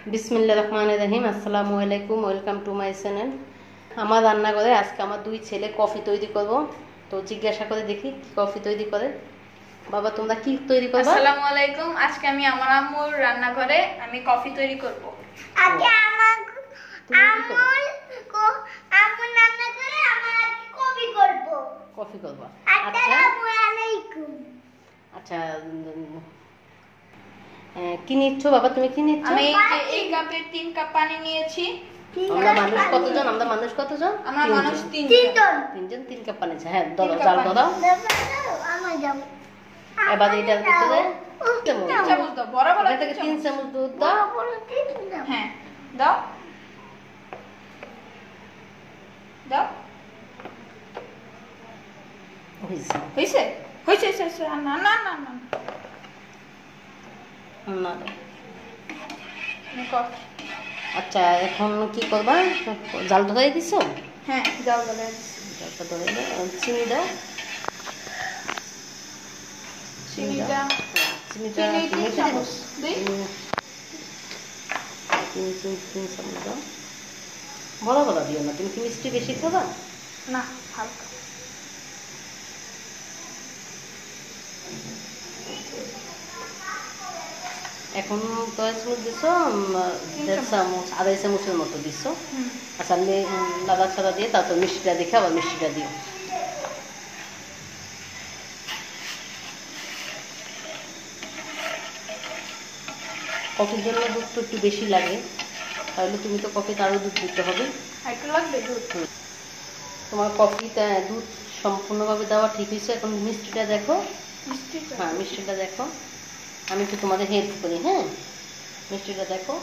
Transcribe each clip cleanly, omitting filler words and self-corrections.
বিসমিল্লাহির রহমানির রহিম। আসসালামু আলাইকুম, ওয়েলকাম টু মাই চ্যানেল। আমার রান্নাঘরে আজকে আমার দুই ছেলে কফি তৈরি করব। তো জিজ্ঞাসা করে দেখি কি কফি তৈরি করে। বাবা তোমরা কি তৈরি করবে? আসসালামু আলাইকুম। আজকে আমি আমার আম্মুর রান্নাঘরে আমি কফি তৈরি করব। আজকে আমার আম্মু রান্না করে আমার আজকে কফি করব। কফি করব। আসসালামু আলাইকুম। আচ্ছা কি নিচ্ছ বাবা, তুমি কি নিচ্ছ? আমি এই কাপে 3 কাপ পানি নিয়েছি। আমরা মানুষ কতজন? আমরা আমরা মানুষ 3 জন। 3 কাপ পানি আছে। হ্যাঁ দাও, জাল দাও। আমার যাও। এবার এটার ভিতরে 3 চামচ দাও, বড় বড় এখান থেকে 3 চামচ দুধ দাও। হ্যাঁ দাও দাও। হইছে হইছে হইছে হইছে। না না না না না। দেখো। আচ্ছা এখন কি করবা? জাল ধরাই দিছো? হ্যাঁ যাও বলে জালটা ধরে দাও। চিনি দাও। চিনিটা চিনিটা চিনি 3 চামচ দেই। তিন চামচ দাও। বড় বড় দিও না, তুমি কি মিষ্টি বেশি খাবা? না হালকা। এখন কয় চামচ দিছো? 1.5 চামচ, 2.5 চামচের মতো দিছো। আচ্ছা লাদা ছাড়া দিয়ে তারপর মিষ্টিটা দেখে আবার মিষ্টিটা দিও। কফির জন্য দুধ তো একটু বেশি লাগে, তাহলে তুমি তো কফিতে আরও দুধ দিতে হবে। একটু লাগবে দুধ। তোমার কফিতে দুধ সম্পূর্ণভাবে দেওয়া ঠিক হয়েছে। এখন মিষ্টিটা দেখো। মিষ্টিটা হ্যাঁ মিষ্টিটা দেখো, আমি একটু তোমাদের হেল্প করি। হ্যাঁ মিষ্টিটা দেখো।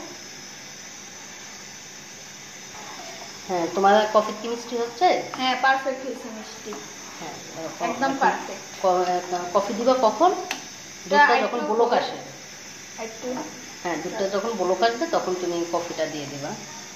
হ্যাঁ তোমার কফি কি মিষ্টি হচ্ছে? হ্যাঁ পারফেক্ট হয়েছে মিষ্টি। হ্যাঁ একদম পারফেক্ট। কফি দিবা কখন? দুধটা যখন বলক আসে। একটু হ্যাঁ দুধটা যখন বলক আসবে তখন তুমি কফিটা দিয়ে দিবা।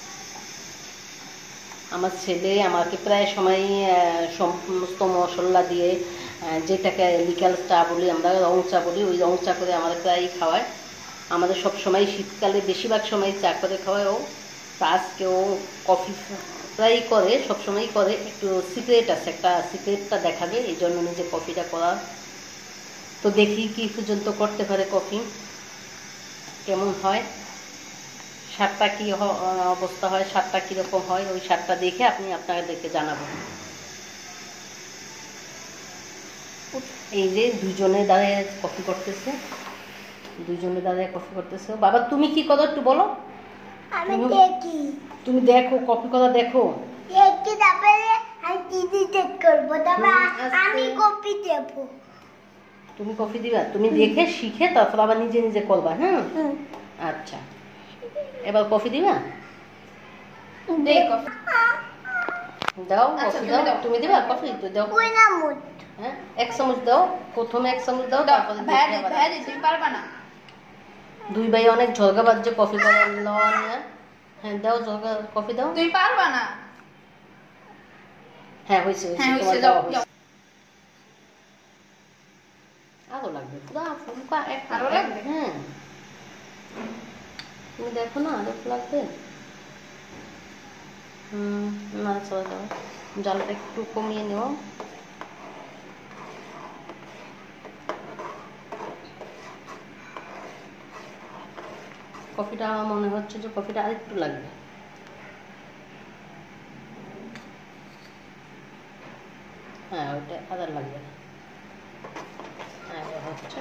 আমার ছেলে আমাকে প্রায় সময় সমস্ত মশলা দিয়ে, যেটাকে লিকাল চা বলি আমরা, রং চা বলি, ওই রং চা করে আমাদের প্রায় খাওয়ায়। আমাদের সব সময় শীতকালে বেশিরভাগ সময় চা করে খাওয়ায় ও। তা আজকেও কফি প্রায় করে, সবসময়ই করে। একটু সিক্রেট আছে, একটা সিক্রেটটা দেখাবে, এই জন্য নিজে কফিটা করা। তো দেখি কি পর্যন্ত করতে পারে কফি, কেমন হয়, স্বাদটা কী অবস্থা হয়, স্বাদটা কীরকম হয়, ওই স্বাদটা দেখে আপনাদেরকে জানাবো। এই যে দুজনে দাঁড়িয়ে কফি করতেছে, বাবা তুমি কি করো একটু বলো। আমি দেখি। তুমি দেখো, কফি করা দেখো। দেখি তারপরে আমি টিভি সেট করব, তারপর আমি কফি দেব। তুমি কফি দিবা, তুমি দেখে শিখে তারপর আবার নিজে নিজে করবা। হ্যাঁ আচ্ছা এবার কফি দিবা। দে কফি দাও আচ্ছা, কফি দাও। তুমি দিবা কফি? তো দাও। ওই না মুট। হ্যাঁ 1 চামচ দাও, প্রথমে 1 চামচ দাও, দাও। তারপরে ভ্যারি তুমি পারবা না। দুই ভাই অনেক ঝগড়া বাজছে কফি করার লওয়া নিয়ে। হ্যাঁ দাও ঝগড়া, কফি দাও। তুমি পারবা না। হ্যাঁ হয়েছে হ্যাঁ তোমার হইছে, দেওয়া দাও হয়েছে। দাও। আরো লাগবে, পুরা ফুলকা আরো লাগবে? হ্যাঁ তুমি দেখো না আরো লাগবে। না চলে যাও, জালটা একটু কমিয়ে নেও। কফিটা আমার মনে হচ্ছে যে কফিটা আরেকটু লাগবে। হ্যাঁ ওইটা আদার লাগবে। হ্যাঁ হচ্ছে।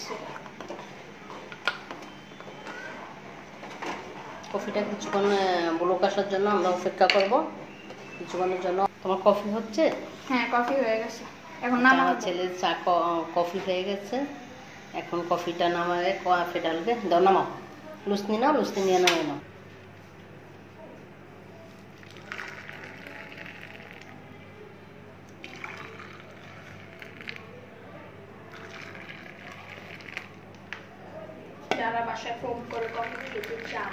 কফিটা কিছুক্ষণ বলক আসার জন্য আমরা অপেক্ষা করব, কিছুক্ষণের জন্য। তোমার কফি হচ্ছে? হ্যাঁ কফি হয়ে গেছে, এখন আমার নামাবো। ছেলের চা কফি হয়ে গেছে। এখন কফিটা নামাবে, কফি ডালবে। দাও নামাও, লুচনি নাও, লুচনি নিয়ে নামিয়ে নাও। যারা বাসায় ফোন করে কফি খেতে চান,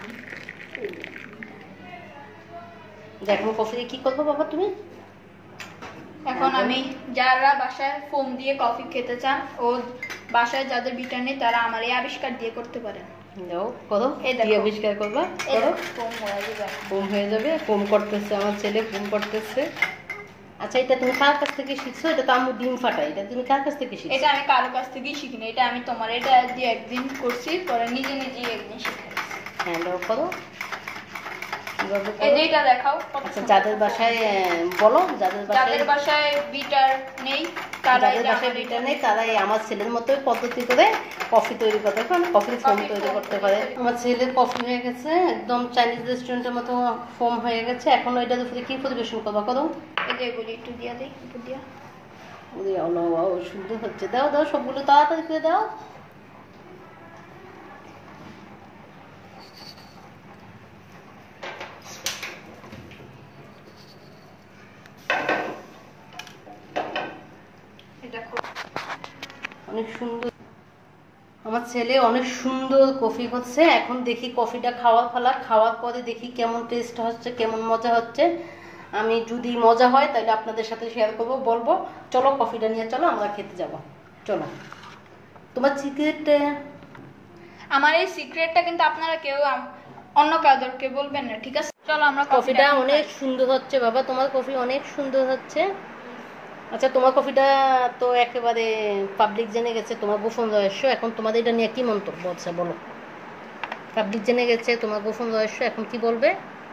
দেখো কফি দিয়ে কি করবো বাবা তুমি? এখন আমি যারা বাসায় ফোম দিয়ে কফি খেতে চান ও বাসায় যাদের বিটার নেই তারা আমার এই আবিষ্কার দিয়ে করতে পারেন। যাও করো, এই দেখো। কি আবিষ্কার করবা? এই করো, দেখো, কম হয়ে যাবে। কম হয়ে যাবে। কম করতেছে আমার ছেলে, কম করতেছে। আচ্ছা, এটা তুমি কার কাছ থেকে শিখছো? এটা তো আম্মু ডিম ফাটাই, এটা তুমি কার কাছ থেকে শিখছো? এটা আমি কারো কাছ থেকেই শিখিনি, এটা আমি তোমার এটা দিয়ে একদিন করছি, পরে নিজে নিজেই একদিন শিখে গেছি। হ্যাঁ দাও, করো। কিভাবে এই করো? যে এটা দেখাও কত আচ্ছা, সুন্দর। যাদের বাসায় বলো, যাদের যাদের বাসায় বাসায় বিটার নেই তারা যাদের এটা বাসায় আমার বিটার নেই তারা এই আমার ছেলের মতোই পদ্ধতি করে কফি তৈরি করতে পারে, কফির ফোম তৈরি করতে পারে। আমার ছেলের কফি হয়ে গেছে, একদম চাইনিজ রেস্টুরেন্টের মতো ফোম হয়ে গেছে। এখন এটার উপরে কি পরিবেশন করবা? করো। এই যে এগুলি একটু দিয়া দেই, উপর দিয়া। ওরে আল্লাহ, সুন্দর হচ্ছে। দাও দাও, সবগুলো তাড়াতাড়ি করে দাও। এটা খুব অনেক সুন্দর, আমার ছেলে অনেক সুন্দর কফি করছে। এখন দেখি কফিটা খাওয়ার পালা, খাওয়ার পরে দেখি কেমন টেস্ট হচ্ছে, কেমন মজা হচ্ছে। আমি যদি মজা হয় তাহলে আপনাদের সাথে শেয়ার করবো, বলবো। চলো কফিটা নিয়ে চলো, আমরা খেতে যাব। চলো। তোমার সিক্রেট, আমার এই সিক্রেটটা কিন্তু আপনারা কেউ অন্য কাউকে বলবেন না, ঠিক আছে? চলো আমরা কফিটা এখন অনেক খাই। সুন্দর হচ্ছে বাবা, তোমার কফি অনেক সুন্দর হচ্ছে। আচ্ছা, তোমার কফিটা তো একেবারে পাবলিক জেনে গেছে, তোমার গোপন রহস্য। এখন তোমাদের এটা নিয়ে কি মন্তব্য আছে বলো? পাবলিক জেনে গেছে তোমার গোপন রহস্য, এখন কি বলবে?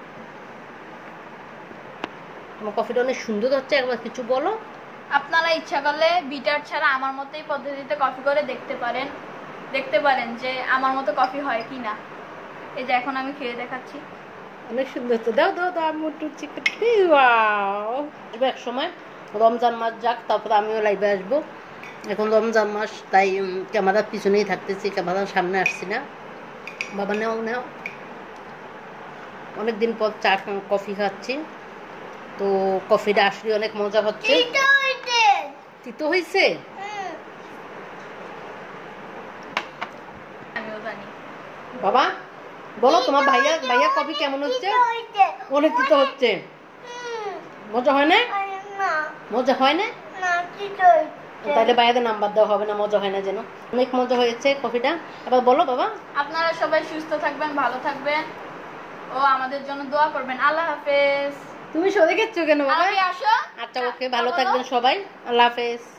তোমার কফিটা অনেক সুন্দর হচ্ছে, একবার কিছু বলো। আপনারা ইচ্ছা করলে বিটার ছাড়া আমার মতোই পদ্ধতিতে কফি করে দেখতে পারেন যে আমার মতো কফি হয় কি না। এই যে এখন আমি খেয়ে দেখাচ্ছি। অনেক সুন্দর হচ্ছে। দাও দাও দাও, আমি একটু চিকেন। ওয়াও, এক সময় রমজান মাস যাক, তারপরে আমিও লাইভে আসবো। এখন রমজান মাস, তাই ক্যামেরার পিছনেই থাকতেছি, ক্যামেরার সামনে আসছি না। বাবা নেও নেও। অনেকদিন পর চা কফি খাচ্ছি, তো কফিটা আসলে অনেক মজা হচ্ছে। এটা হইতে তিতো হয়েছে? আমিও জানি। বাবা বলো, তোমার ভাইয়া কফি কেমন হচ্ছে? অনেক তিতো হচ্ছে। মজা হয় না? না মজা হয় না? না এটা হইতে তাহলে ভাইয়াদের নাম্বার দেওয়া হবে না, মজা হয় না যেন। অনেক মজা হয়েছে কফিটা। এবার বলো বাবা। আপনারা সবাই সুস্থ থাকবেন, ভালো থাকবেন ও আমাদের জন্য দোয়া করবেন। আল্লাহ হাফেজ। তুমি সরে গেছো কেন বাবা? আরবি আসো। আচ্ছা ওকে, ভালো থাকবেন সবাই। আল্লাহ হাফেজ।